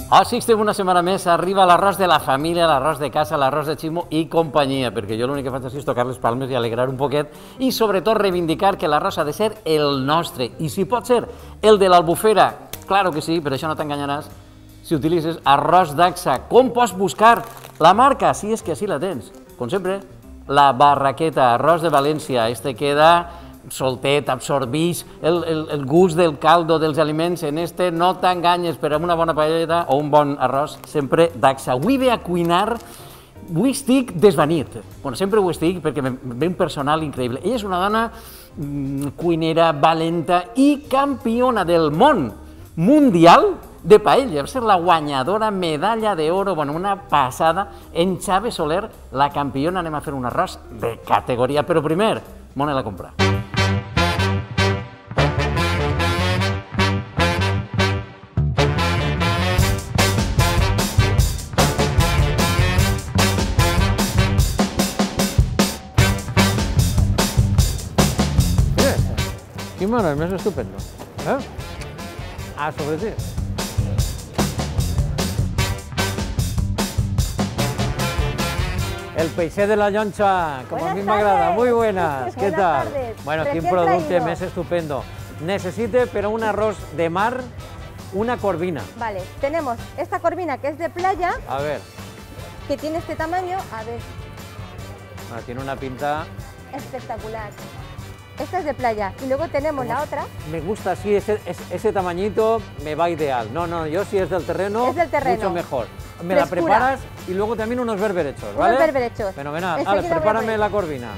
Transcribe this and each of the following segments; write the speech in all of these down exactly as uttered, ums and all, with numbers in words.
Oh, sí, estem una setmana més, arriba l'arròs de la família, l'arròs de casa, l'arròs de Ximo i companyia, perquè jo l'únic que faig és tocar les palmes i alegrar un poquet i sobretot reivindicar que l'arròs ha de ser el nostre i si pot ser el de l'Albufera, claro que sí, per això no t'enganyaràs, si utilitzes arròs Dacsa. Com pots buscar la marca? Si és que així la tens. Com sempre, la Barraqueta, arròs de València, este queda soltet, absorbix el, el, el gust del caldo, dels aliments, en este no t'enganyes, per a una bona paelleta o un bon arròs, sempre Dacsa. Avui ve a cuinar, avui estic desvanit, bueno, sempre ho estic perquè me ve un personal increïble. Ella és una dona mm, cuinera, valenta i campiona del món mundial de paella, va ser la guanyadora medalla d'oro, bueno, una passada, en Xavi Soler, la campiona. Anem a fer un arròs de categoria, però primer, m'ho anem a comprar. Quin mono, és més estupendo. Eh? Ah, sobre ti. El peixet de la Lloncha, como a mí me agrada. Muy buenas, ¿qué tal? Bueno, qué producto más estupendo. Necesite, pero un arroz de mar, una corvina. Vale, tenemos esta corvina que es de playa. A ver. Que tiene este tamaño, a ver. Bueno, tiene una pinta espectacular. Esta es de playa. Y luego tenemos la otra. Me gusta así, ese, ese tamañito me va ideal. No, no, yo si es del terreno, es del terreno. mucho mejor. Me Frescura. La preparas y luego también unos berberechos, ¿vale? Unos berberechos. Fenomenal. Vale, prepárame la corvina.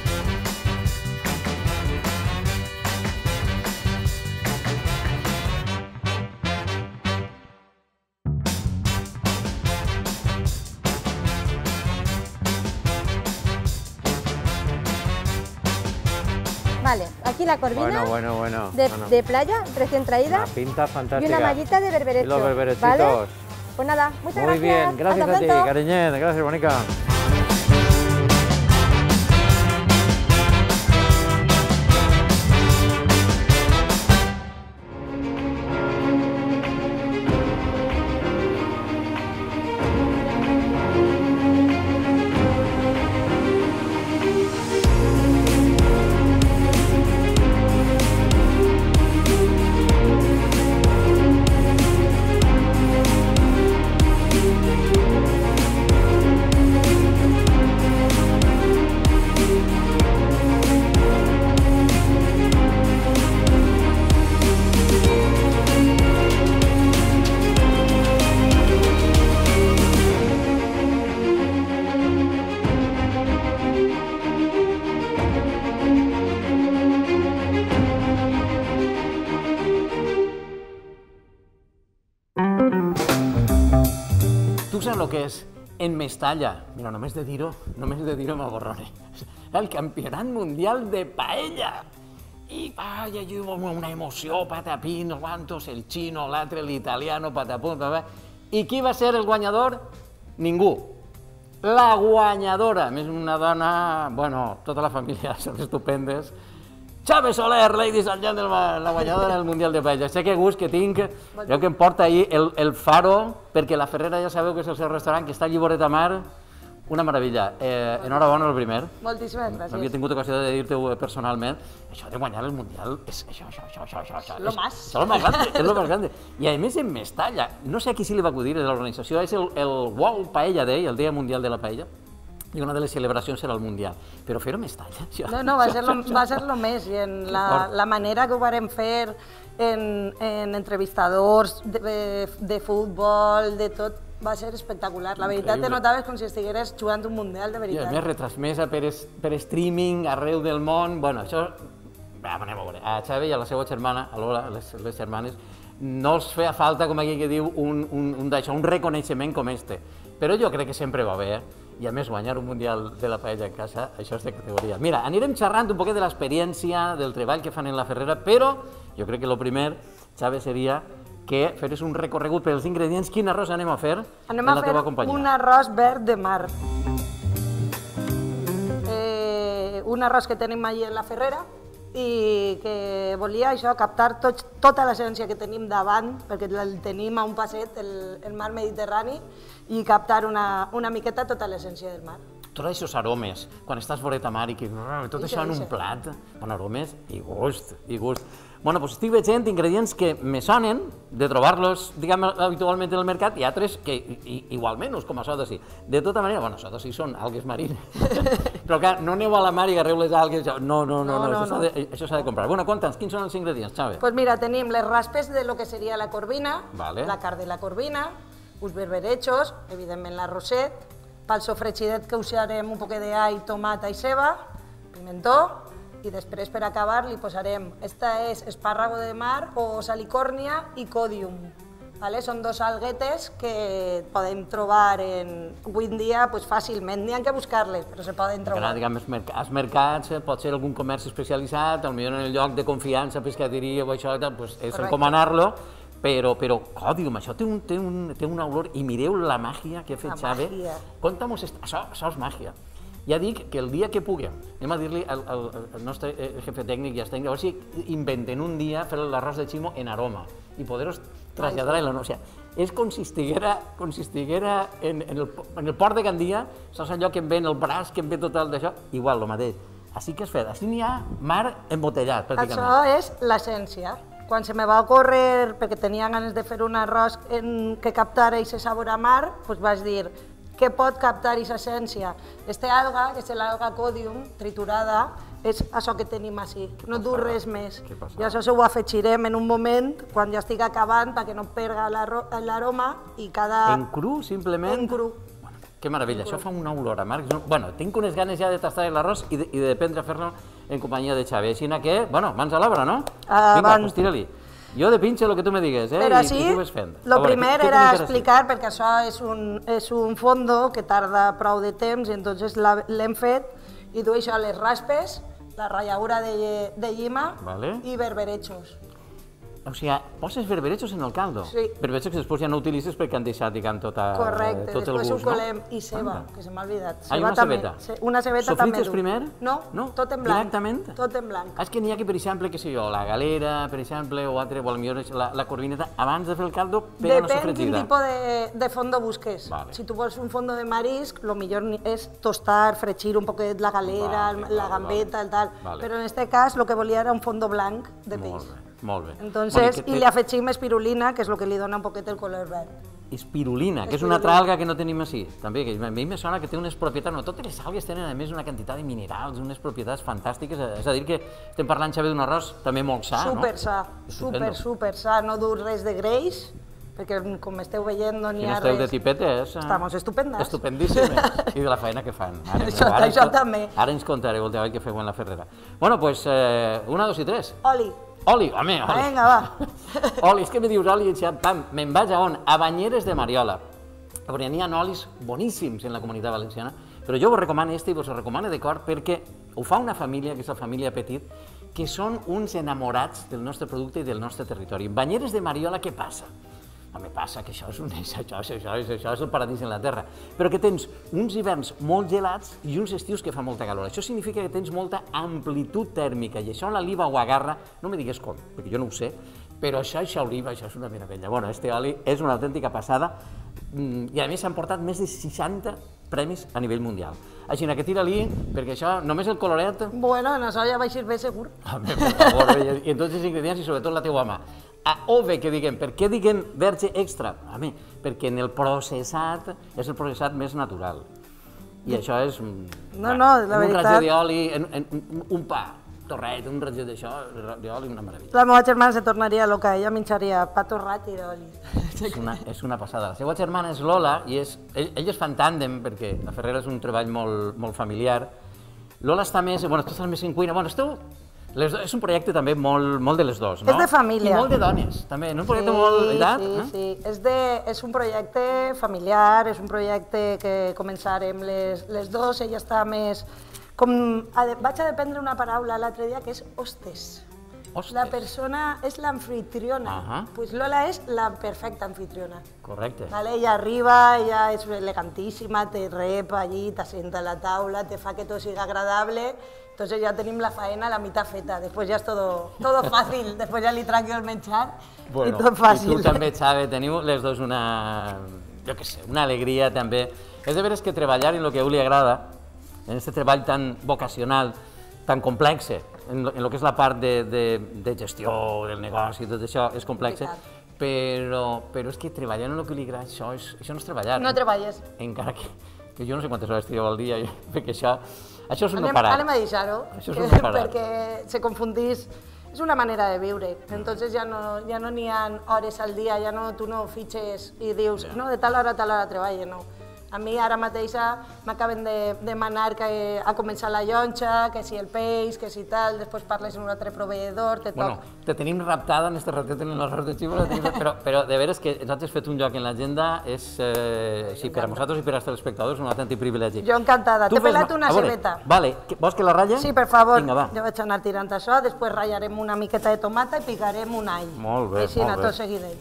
Vale, aquí la corvina bueno, bueno, bueno. De, no, no. de playa, recién traída. Una pinta fantástica. Y una mallita de berberecho. Y los berberechitos. ¿Vale? Pues nada, muchas Muy gracias. Muy bien, gracias Hasta a ti, pronto. cariñet. Gracias, Bonica. Tu saps el que és en Mestalla? Mira, només de dir-ho, només de dir-ho m'aborrone. El campionat mundial de paella. I va, hi ha una emoció, patapín, no quantos, el xino, l'altre, l'italiano, patapum, patapum. I qui va ser el guanyador? Ningú. La guanyadora, més una dona, bueno, tota la família són estupendes. Xavi Soler, ladies and gentlemen, la guanyadora del Mundial de Paella. Sé que gust que tinc, jo que em porta ahir el, el Faro, perquè la Ferrera ja sabeu que és el seu restaurant, que està allí voret a mar, una meravella. Eh, enhorabona el primer. Moltíssimes gràcies. Havia tingut ocasió de dir-te personalment, això de guanyar el Mundial és això, això, això, això, això, això. Lo más. És lo más grande, és lo más grande. I a més en Mestalla, no sé a qui se li va acudir de l'organització, és el, el World Paella Day, el Dia Mundial de la Paella, i una de les celebracions serà el Mundial. Però fer-ho a Mestalla... No, no, va ser lo, va ser lo més, i en la, la manera que ho vam fer en, en entrevistadors de, de futbol, de tot, va ser espectacular. La veritat, te notaves com si estigueres jugant un Mundial, de veritat. I a més, retransmesa per, es, per streaming arreu del món, bueno, això... Va, anem a veure, a Xavi i a la seva germana, a Lola, les, les germanes, no els feia falta, com aquí que diu, un, un, un, un reconeixement com este. Però jo crec que sempre va bé, eh? I a més guanyar un Mundial de la paella en casa, això és de categoria. Mira, anirem xerrant un poquet de l'experiència, del treball que fan en la Ferrera, però jo crec que el primer, Xavi, seria que feres un recorregut pels ingredients. Quin arròs anem a fer en la teva companyia? Anem a fer un arròs verd de mar. Eh, un arròs que tenim allí en la Ferrera, i que volia això, captar tot, tota l'essència que tenim davant, perquè el tenim a un passet, el, el mar Mediterrani, i captar una, una miqueta tota l'essència del mar. Tots aquests aromes, quan estàs voret a mar i que tot I això en un això. plat, bon aromes i gust, i gust. Bueno, doncs estic veient ingredients que me sonen de trobar-los, diguem, habitualment en el mercat, i altres que i, igualment, com a soda sí. De tota manera, bueno, soda sí són algues marines, però clar, no aneu a la mar i agarreu les algues, no, no, no, no, No, això s'ha no. de, això s'ha de comprar. Bueno, conta'ns, quins són els ingredients, Xavi? Pues mira, tenim les raspes de lo que seria la corvina, Vale. la carn de la corvina, uns berberechos, evidentment l'arrosset, pel sofregidet que usarem un poquet d'all, tomata i ceba, pimentó, i després per acabar li posarem, esta és espàrrago de mar o salicòrnia i còdium. Vale? Són dos alguetes que podem trobar en, avui en dia pues, fàcilment, n'hi ha que buscar-les, però se poden Perquè, trobar. diguem, als mercats, eh, pot ser algun comerç especialitzat, potser en el lloc de confiança, pescateria o això, doncs és Correcte. encomanar-lo, però, però, còdium, això té, un, té, un, té una olor, i mireu la màgia que ha fet La Xavi. màgia. Conta'm, això, això és màgia. Ja dic que el dia que puguem, anem a dir-li al, al, al nostre eh, jefe tècnic i als tècnics, a veure si inventen un dia fer l'arròs de ximo en aroma i poder-los traslladar a la noia. És com si estiguera, com si estiguera en, en, el, en el port de Gandia, saps allò que em ve en el braç, que em ve tot el d'això? Igual, el mateix. Així que és fet, així n'hi ha mar embotellat, pràcticament. Això és l'essència. Quan se me va ocórrer, perquè tenia ganes de fer un arròs en, que captara aquest sabor a mar, doncs vaig dir, què pot captar aquesta essència? Este alga, que és l'alga còdium, triturada, és això que tenim així, no dur res més. I això ho afegirem en un moment, quan ja estic acabant, perquè no perga l'aroma i cada... En cru, simplement? En cru. Bueno, que meravella, això fa una olor a mar. Bueno, tinc unes ganes ja de tastar l'arròs i de, i de aprendre a fer-lo en companyia de Xavi. Així que, bueno, mans a l'obra, no? Avant. Vinga, doncs tira-li. Jo de pinche el que tu me digues, eh? Però I, sí, i tu ves fent. el primer què- què era tenim per ací? explicar, perquè això és un, és un fondo que tarda prou de temps, i entonces la- l'hem fet, i du això les raspes, la rallaura de, de llima Vale. i berberechos. O sigui, poses berberechos en el caldo. Sí. Berberechos que després ja no utilitzes perquè han deixat, diguem, tota, Correcte, tot el després gust, ho colem. no? I ceba, Anda. que se m'ha oblidat. Ah, i una també. cebeta? Ce- Una cebeta també Sofrites du. primer? No, No? tot en blanc. Directament? Tot en blanc. Ah, és que n'hi ha que, per exemple, que sé jo, la galera, per exemple, o altre, o potser la, la corvineta, abans de fer el caldo, pega una Depèn quin sofregida. tipus de, de fondo busques. Vale. Si tu vols un fondo de marisc, lo millor ni- és tostar, fregir un poquet la galera, Vale, la vale, gambeta, vale. el tal. Vale. Però en este cas lo que volia era un fondo blanc de Molt peix. bé, molt bé. Entonces, Bueno, i li afegim espirulina, que és el que li dona un poquet el color verd. Espirulina, que és una altra alga que no tenim així. També, que a mi me sona que té unes propietats, no, totes les algues tenen a més una quantitat de minerals, unes propietats fantàstiques, és a dir que estem parlant, Xavi, d'un arròs també molt sa, no? Super sa, Estupendo. super, super sa, no dur res de greix, perquè com esteu veient no n'hi Si no ha esteu de res. tipetes... eh, Estamos estupendas. Estupendíssimes. I de la feina que fan. Ara, Això- ara, això ens- també. Ara ens contareu el treball que feu en la Ferrera. Bueno, doncs, pues, eh, una, dos i tres. Oli, Oli, home, oli. vinga, va. Oli, és que me dius oli i ja, pam, me'n vaig a on? A Banyeres de Mariola. Perquè n'hi ha olis boníssims en la comunitat valenciana, però jo vos recomano este i vos ho recomano de cor perquè ho fa una família, que és la família Petit, que són uns enamorats del nostre producte i del nostre territori. En Banyeres de Mariola, què passa? Home, passa que això és, un, això, és, això, és, això és el paradís en la terra, però que tens uns hiverns molt gelats i uns estius que fa molta calor. Això significa que tens molta amplitud tèrmica, i això la liba ho agarra, no me digues com, perquè jo no ho sé, però això, això oliva, això és una meravella. Bueno, este oli és una autèntica passada, i a més s'han portat més de seixanta premis a nivell mundial. Així que tira-li, perquè això, només el coloret... Bueno, en això ja vaig ir bé segur. Home, per favor, i en tots els ingredients i sobretot la teua mà. A ove, que diguem, per què diguem verge extra? Home, perquè en el processat és el processat més natural. I això és... No, no, la Un veritat- raig d'oli, en, en, un, un pa, torret, un raig d'això, d'oli, una meravella. La meva germana se tornaria loca, ella menjaria pa torrat i d'oli. És una, és una passada. La seva germana és Lola i és, ell, elles fan tàndem perquè la Ferrera és un treball molt, molt familiar. Lola està més, bueno, tu estàs més en cuina, bueno, esteu... Les do, és un projecte també molt, molt de les dues, no? És de família. I molt de dones, també, no? Un projecte molt... Edat, sí, eh? sí, és, de, és un projecte familiar, és un projecte que començarem les, les dos, ella està més... Com, a, vaig a dependre una paraula l'altre dia que és hostes. La persona és l'anfitriona. Ahà. Pues Lola és la perfecta anfitriona. Correcte. Vale, ella arriba, ella és elegantíssima, te rep allí, t'assenta a la taula, te fa que tot sigui agradable, entonces ya tenim la faena a la mitad feta, después ya es todo, todo fácil, después ya li traigo el menjar Bueno, i tot fàcil. I tu també, Xavi, teniu les dues una, jo què sé, una alegria també. És de veres que treballar en el que a ell li agrada, en aquest treball tan vocacional, tan complex, en lo, en lo que és la part de, de, de gestió del negoci i tot això, és complex, però, però és que treballar en el que li agrada, això, és, això no és treballar. No treballes. Encara que, que jo no sé quantes hores estigueu al dia, perquè això, això és un no anem, parar. Anem a deixar-ho, perquè se confundís. És una manera de viure, entonces ja no ja no n'hi ha hores al dia, ja no, tu no fitxes i dius, no, de tal hora a tal hora treballo, no. A mi ara mateixa m'acaben de demanar que ha començat la llonxa, que si el peix, que si tal, després parles amb un altre proveïdor, te toc... Bueno, te tenim raptada en este ratet en l'arròs de xíbola, però, però de veres que nosaltres fet un lloc en l'agenda és, eh, sí, per a nosaltres i per als telespectadors, un autèntic privilegi. Jo encantada. T'he pelat una cebeta. Vale, vols que la ratlle? Sí, per favor. Vinga, va. Jo vaig anar tirant això, després ratllarem una miqueta de tomata i picarem un all. Molt bé, Així, molt bé. tot seguidet.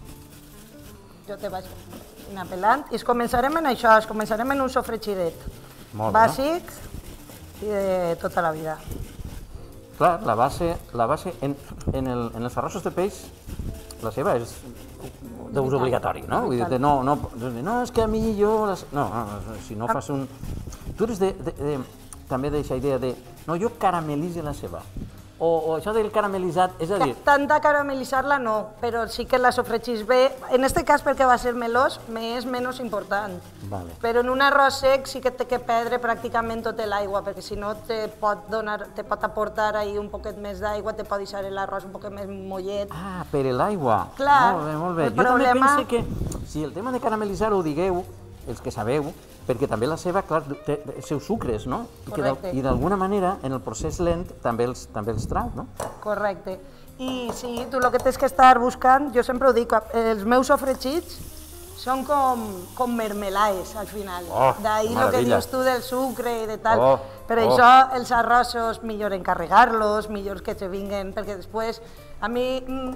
Jo te vaig anar pelant i es començarem en això, es començarem en un sofregidet. Molt bé. Bàsic i de tota la vida. Clar, la base, la base en, en, el, en els arrossos de peix, la seva és d'ús obligatori, no? Vull dir, no, no, no, és que a mi jo... Les... No, no, si no fas un... Tu eres de, de, de, també d'aquesta idea de... No, jo caramelitze la ceba. O, o això del caramelitzat, és a dir... Tant de caramelitzar-la no, però sí que la sofregís bé. En aquest cas, perquè va ser melós, m'és menys important. Vale. Però en un arròs sec sí que té que perdre pràcticament tota l'aigua, perquè si no te pot, donar, te pot aportar ahí un poquet més d'aigua, te pot deixar l'arròs un poquet més mollet. Ah, per l'aigua. Clar, molt bé, molt bé. el Jo problema... també pense que si el tema de caramelitzar ho digueu, els que sabeu, perquè també la ceba, clar, té els seus sucres, no? Correcte. I d'alguna manera, en el procés lent, també els, també els trau, no? Correcte. I sí, tu el que tens que estar buscant, jo sempre ho dic, els meus sofregits són com, com mermelaes al final. Oh, D'ahir el que dius tu del sucre i de tal. Oh, per oh. això els arrossos, millor encarregar-los, millor que se vinguen, perquè després, a mi,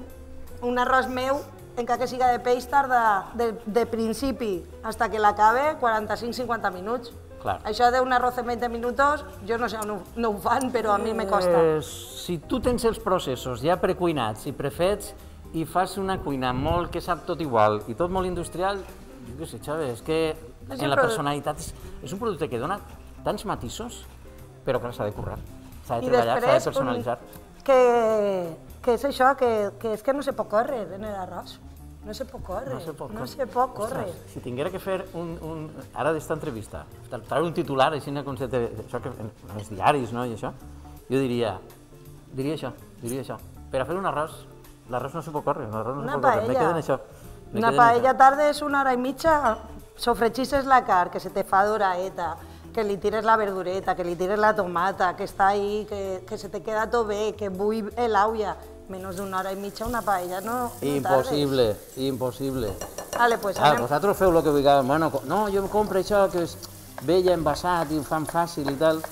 un arròs meu, encara que siga de peix, tarda de, de principi fins que l'acabe quaranta-cinc a cinquanta minuts. Clar. Això d'un arroz en vint minuts, jo no sé on ho, no ho fan, però a mi me costa. Eh, si tu tens els processos ja precuinats i prefets i fas una cuina molt que sap tot igual i tot molt industrial, jo què sé, Xavi, és que És en un la produ- personalitat és, és un producte que dona tants matisos, però clar, s'ha de currar, s'ha de I treballar, s'ha de després, personalitzar. un, que, que és això, que, que és que no se pot córrer en l'arròs. No se pot córrer, No se pot no córrer. se pot córrer. Ostres, si tinguera que fer un, un, ara d'esta entrevista, traure un titular, així, com se té, això que en, en els diaris, no, i això, jo diria, diria això, diria això. Per a fer un arròs, l'arròs no se pot córrer, l'arròs no Una se pot córrer, me paella. quedo en això. me Una quedo en paella això. tardes una hora i mitja, sofregixes la carn, que se te fa doraeta, que li tires la verdureta, que li tires la tomata, que està ahí, que, que se te queda tot bé, que bull l'aulla. Menys d'una hora i mitja una paella, no, no Impossible, impossible. tardes. Vale, pues Clar, anem... vosaltres feu el que vulgueu, bueno, co- no, jo em compro això que és vella envasat i ho fan fàcil i tal.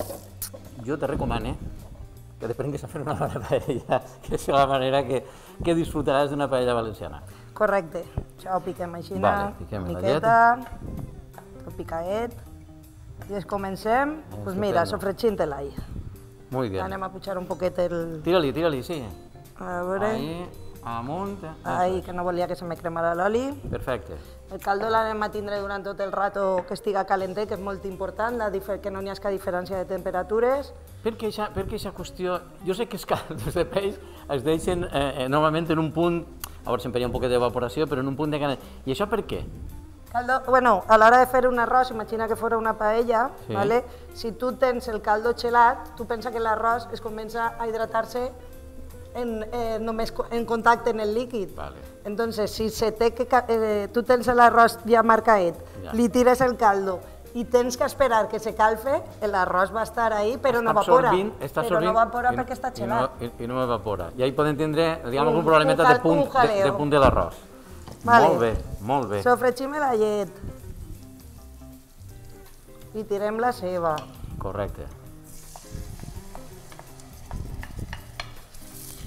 Jo te recomano que t'aprengues a fer una bona paella, que és la manera que, que disfrutaràs d'una paella valenciana. Correcte. Això ho piquem així, Vale, piquem la miqueta, tot picaet. I es comencem, doncs mira, sofregint l'all. Muy bien. Anem a pujar un poquet el... Tira-li, tira-li, sí. A veure... Ahí, amunt. Ahí, que no volia que se me cremara l'oli. Perfecte. El caldo l'anem a tindre durant tot el rato que estiga calentet, que és molt important, la difer- que no n'hi ha diferència de temperatures. Per què eixa, per què eixa qüestió... Jo sé que els caldos de peix es deixen eh, normalment en un punt, a veure, sempre hi ha un poquet d'evaporació, però en un punt de canet. I això per què? Caldo, bueno, a l'hora de fer un arròs, imagina que fos una paella, Sí. ¿vale? Si tu tens el caldo gelat, tu pensa que l'arròs es comença a hidratar-se en, eh, només co- en contacte en el líquid. Vale. Entonces, si se té que, ca- eh, tu tens l'arròs ja marcaet, Ja. li tires el caldo i tens que esperar que se calfe, l'arròs va estar ahí, però no evapora. absorbint, està però absorbint no evapora i no- perquè està i no, gelat. i, i no evapora. I ahí poden tindre, diguem, Un- un problemeta un de cal- punt, un de, jaleo. de punt de l'arròs. Vale. Molt bé, molt bé. Sofregim la llet i tirem la ceba. Correcte.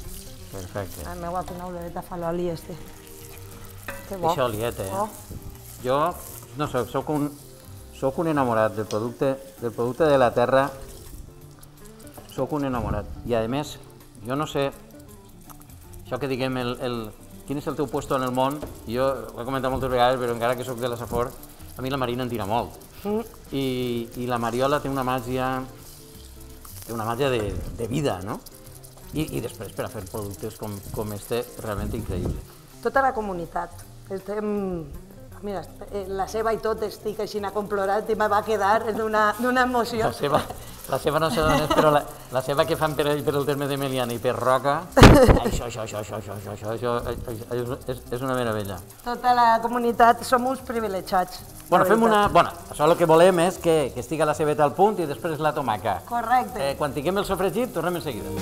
Perfecte. La meva fina oloreta fa l'oli este. Que bo. Això oliet, eh? Oh. Jo, no sé, soc un, soc un enamorat del producte, del producte de la terra. Soc un enamorat. I, a més, jo no sé, això que diguem, el, el, quin és el teu puesto en el món, jo ho he comentat moltes vegades, però encara que soc de la Safor, a mi la Marina em tira molt. Mm. I, I la Mariola té una màgia, té una màgia de, de vida, no? I, I després per a fer productes com, com este, realment increïble. Tota la comunitat. Estem... Mira, la seva i tot estic així complorat i me va quedar d'una emoció. La seva, la seva no sé d'on és, però la, la seva que fan per, per el terme de Meliana i per Roca, això, això, això, això, això, això, això, això és, és una meravella. Tota la comunitat som uns privilegiats. Bueno, fem una... Bueno, això el que volem és que, que estigui la cebeta al punt i després la tomaca. Correcte. Eh, quan tinguem el sofregit, tornem en seguida.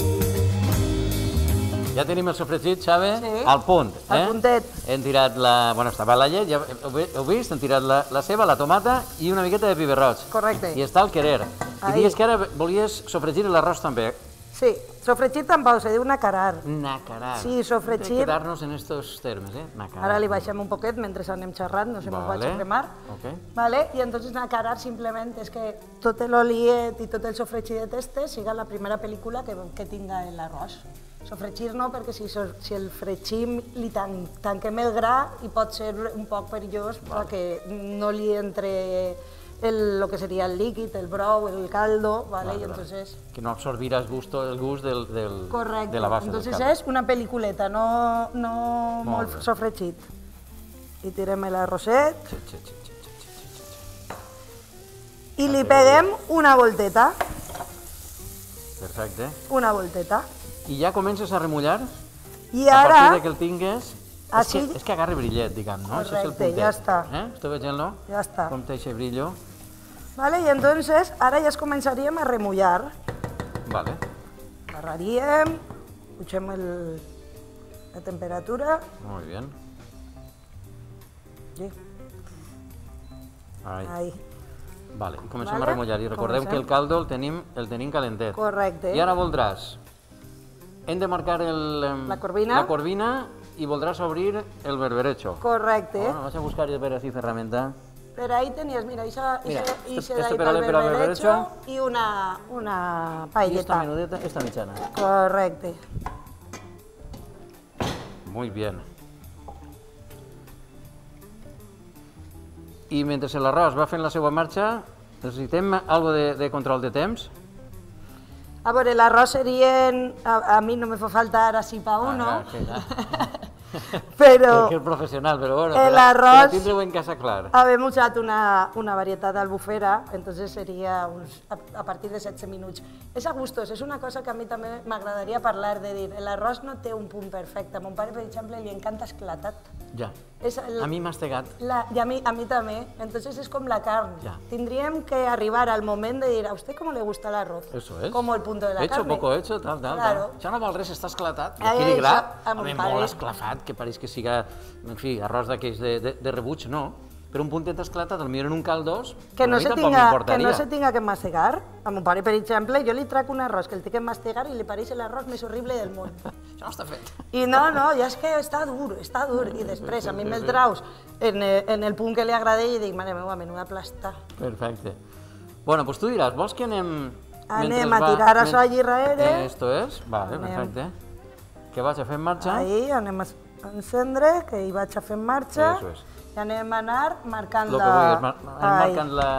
Ja tenim el sofregit, Xavi, sí, al punt. Eh? Al puntet. Hem tirat la... Bueno, estava la llet, ja heu vist? Hem tirat la, la ceba, la tomata i una miqueta de piber roig. Correcte. I està el querer. I digues que ara volies sofregir l'arròs també. Sí, sofregit tampoc, se diu nacarar. Nacarar. Sí, sofregit. De quedar-nos en estos termes, eh? Nacarar. Ara li baixem un poquet mentre anem xerrant, no se me'n vale. vaig a cremar. Okay. Vale? I entonces nacarar simplement és que tot l'oliet i tot el sofregidet este siga la primera pel·lícula que, que tinga l'arròs. Sofregir no, perquè si, si el fregim li tan, tanquem el gra i pot ser un poc perillós vale. Perquè no li entre el, lo que seria el líquid, el brou, el caldo, ¿vale? Vale, y entonces... Que no absorbiràs gusto, el gust del, del, correcte. De la base entonces del caldo. És una pel·lículeta, no, no molt, molt sofregit. I tirem l'arrosset. Sí, sí, sí, sí, sí, sí, sí. I li peguem una volteta. Perfecte. Una volteta. I ja comences a remullar? I ara... A partir que el tingues... Així... És, que, és que agarra brillet, diguem, no? Correcte, ja està. Eh? Esteu veient-lo? Ja està. Com té aquest brillo. Vale, i entonces ara ja es començaríem a remullar. Vale. Agarraríem, pugem el, la temperatura. Muy bien. Sí. Ahí. Ahí. Vale, i comencem Vale. a remullar. I recordem Comencem. que el caldo el tenim, el tenim calentet. Correcte. I ara voldràs... Hem de marcar el, em, La corvina. la corvina i voldràs obrir el berberecho. Correcte. Bueno, vaig a buscar a veure si ferramenta. Per ahí tenies, mira, ixa, Mira, ixa, este- ixa este d'ahí per al- pel per al berberecho berberecho. i una, una I esta paelleta. menudeta, esta mitjana. Correcte. Muy bien. I mentre l'arròs va fent la seva marxa, necessitem algo de, de control de temps? A veure, l'arròs serien... A, a mi no me fa falta ara sí pa uno, Ah, que ja. però Que és professional, però bueno, el per a- arroz- per a tindre-ho en casa clar. habem usat una, una varietat d'albufera, entonces seria uns, a, a partir de setze minuts. És a gustos, és una cosa que a mi també m'agradaria parlar, de dir, l'arròs no té un punt perfecte. A mon pare, per exemple, li encanta esclatat. Ja. És el, A mi m'ha estegat. La, y a mí, a mí también. Entonces es como la carne. Ya. Tendríamos que arribar al momento de decir, ¿a usted cómo le gusta el arroz? Eso es. Como el punto de la hecho, carne. poco hecho, tal, tal, Claro. tal. Això no vol res, està esclatat. Ai, Aquí li gra, això, a a mon mi pare- molt esclafat, que pareix que siga, en fi, arròs d'aquells de, de, de rebuig, no. Però un puntet esclatat, el millor en un caldós, Que no, a mi se tampoc tenga, que m'importaria. no se tenga que mastegar. A mon pare, per exemple, jo li trac un arròs que el té que mastegar i li pareix l'arròs més horrible del món. Això no està fet. I no, no, ja és que està dur, està dur. I després a mi me'l traus en, eh, en el punt que li agrada i dic, mare meva, menuda plasta. Perfecte. Bueno, doncs tu diràs, vols que anem... Anem mentre a va- tirar men- això allí darrere. Eh, Esto es, vale, Anem. perfecte. Que vaig a fer en marxa. Ahí anem a encendre, que hi vaig a fer en marxa. Eso es. I anem a anar marcant Lo que la... vulguis, mar anem Ai. marcant la...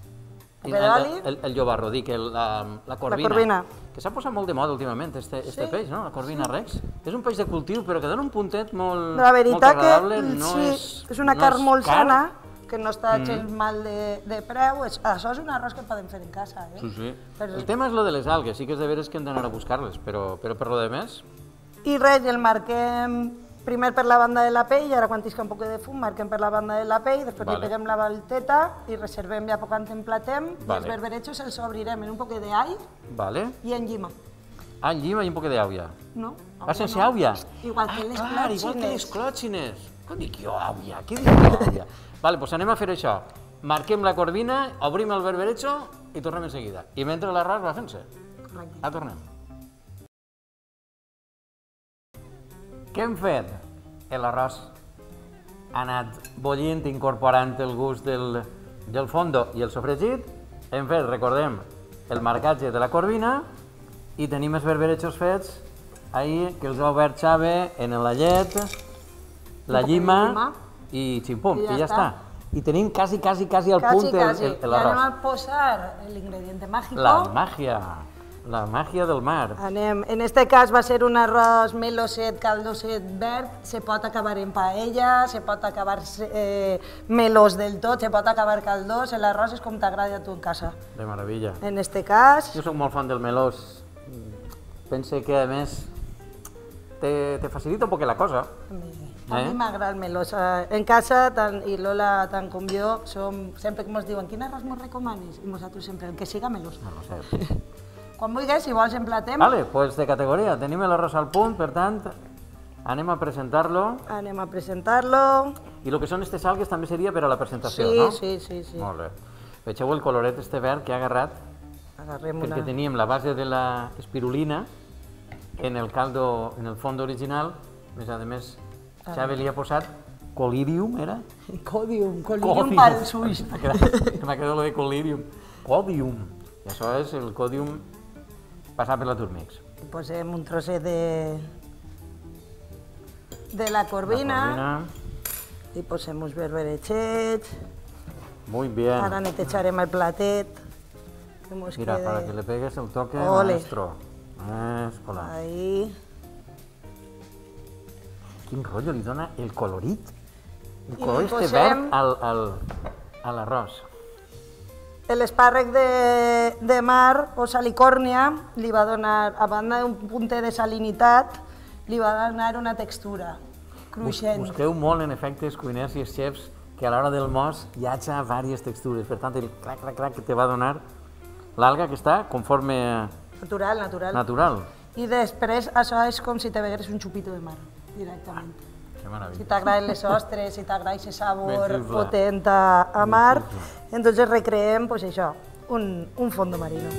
El pedali. El, el llobarro, dic, el, la, la corvina. corvina. Que s'ha posat molt de moda últimament, este, este Sí, peix, no? La corvina rex. És un peix de cultiu, però que dona un puntet molt, La molt veritat que agradable. No sí, és, és una no carn és molt car. sana, que no està Mm. gens mal de, de preu. És, això és un arròs que podem fer en casa, eh? Sí, sí. Però- El tema és lo de les algues, sí que és de veres que hem d'anar a buscar-les, però, però per lo de més... I res, el marquem primer per la banda de la pell, i ara quan tisca un poc de fum marquem per la banda de la pell, després Vale. li peguem la volteta i reservem ja quan emplatem. Vale. I els berberechos els obrirem en un poc d'all Vale. i en llima. Ah, llima i un poc d'àvia. No? Ah, sense no. àvia? Igual que ah, les clar, igual que clòtxines. les clòtxines. Què dic jo, àvia? Què dic jo, àvia? Vale, doncs anem a fer això. Marquem la corvina, obrim el berberecho i tornem en seguida. I mentre l'arròs va fent-se. Correcte. Ah, tornem. Què hem fet? L'arròs ha anat bullint, incorporant el gust del, del fondo i el sofregit. Hem fet, recordem, el marcatge de la corvina i tenim els berberechos fets ahir, que els ha obert Xavi en la llet, la llima i ximpum, i ja està. I tenim quasi, quasi, quasi al punt l'arròs. I anem a posar l'ingrediente mágico. La màgia, la màgia del mar. Anem, en este cas va ser un arròs meloset, caldoset verd, se pot acabar en paella, se pot acabar eh, melós del tot, se pot acabar caldós, l'arròs és com t'agrada a tu en casa. De meravella. En este cas... Jo soc molt fan del melós. Pense que, a més, te, te facilita un poc la cosa. A mi m'agrada el melós. En casa, tant, i Lola, tant com jo, som, sempre que ens diuen quin arròs ens recomanes? I nosaltres sempre, el que siga melós. No lo sé. Quan vulguis, si vols, emplatem. Vale, pues de categoria. Tenim l'arròs al punt, per tant, anem a presentar-lo. Anem a presentar-lo. I el que són aquestes algues també seria per a la presentació, sí, no? Sí, sí, sí. Molt bé. Vegeu el coloret este verd que ha agarrat, Agarrem perquè una... teníem la base de la espirulina en el caldo, en el fondo original, més a més, Xavi li ha posat colírium, era? Còdium, colírium pels ulls. M'ha quedat lo de colírium. Còdium. I això és el còdium passat per la Turmix. Posem un trosset de... de la corvina. La corvina. I posem uns berberechets. Muy bien. Ara netejarem el platet. Que mos Mira, quede... para que le pegues el toque Ole. maestro. Escola. Ahí. Quin rotllo li dona el colorit, el I color li este posem- verd al, al, a l'arròs. L'espàrrec de, de mar o salicòrnia li va donar, a banda d'un punter de salinitat, li va donar una textura cruixent. Busqueu molt, en efecte, els cuiners i els xefs, que a l'hora del mos hi hagi diverses textures. Per tant, el crac, crac, crac que te va donar l'alga que està conforme Natural, natural. natural. I després això és com si te begueres un xupito de mar, directament. Que meravella. Si t'agraden les ostres, si t'agrada aquest sabor Ben xifla. potent a, a mar, xifla. entonces recreem pues, això, un, un fondo marino.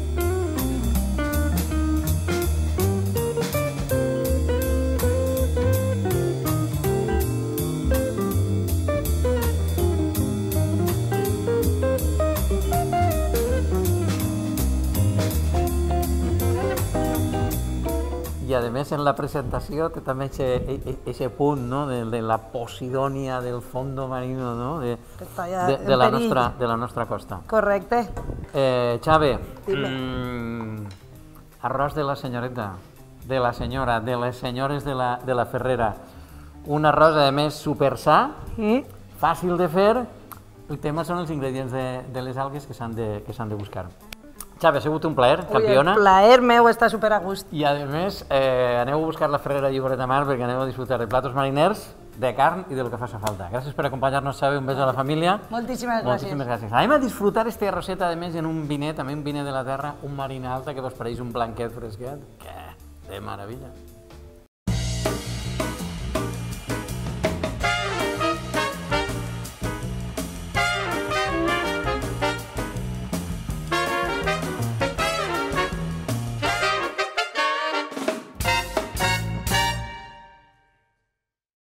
I a més en la presentació té també aquest punt, no? de, de la posidònia del fondo marino, no? de, Està ja de, en de, la perill. nostra, de la nostra costa. Correcte. Eh, Xavi, Dime. mm, arròs de la senyoreta, de la senyora, de les senyores de la, de la Ferrera. Un arròs, a més, super sa, Mm? fàcil de fer. El tema són els ingredients de, de les algues que s'han de, que s'han de buscar. Xavi, ha sigut un plaer, campiona. Ui, el plaer meu està super a gust. I a més, eh, aneu a buscar la Ferrera Llobret de Mar perquè aneu a disfrutar de platos mariners, de carn i del que faci falta. Gràcies per acompanyar-nos, Xavi, un beso a la família. Moltíssimes gràcies. Moltíssimes gràcies. Anem a disfrutar este arrosset, a més, en un vinet, també un vinet de la terra, un marina alta, que vos pareix un blanquet fresquet. Que de meravella.